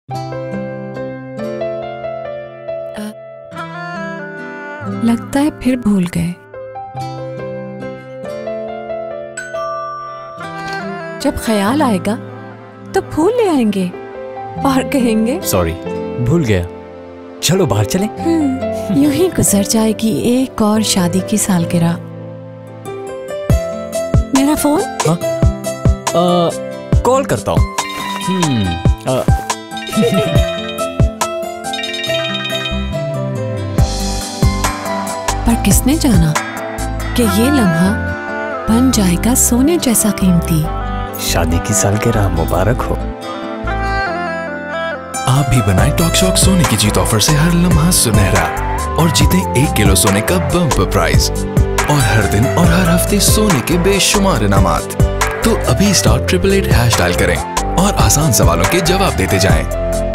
लगता है फिर भूल गए। जब ख्याल आएगा तो फूल ले आएंगे और कहेंगे सॉरी, भूल गया, चलो बाहर चलें। यूं ही गुजर जाएगी एक और शादी की सालगिरह। मेरा फोन? हाँ? कॉल करता हूँ। पर किसने जाना कि ये लम्हा बन जाएगा सोने जैसा कीमती। शादी की सालगिरह मुबारक हो। आप भी बनाएं टॉक शॉक सोने की जीत ऑफर से हर लम्हा सुनहरा और जीतें 1 किलो सोने का बम्पर प्राइज और हर दिन और हर हफ्ते सोने के बेशुमार इनामात। तो अभी *888# डायल करें और आसान सवालों के जवाब देते जाएं।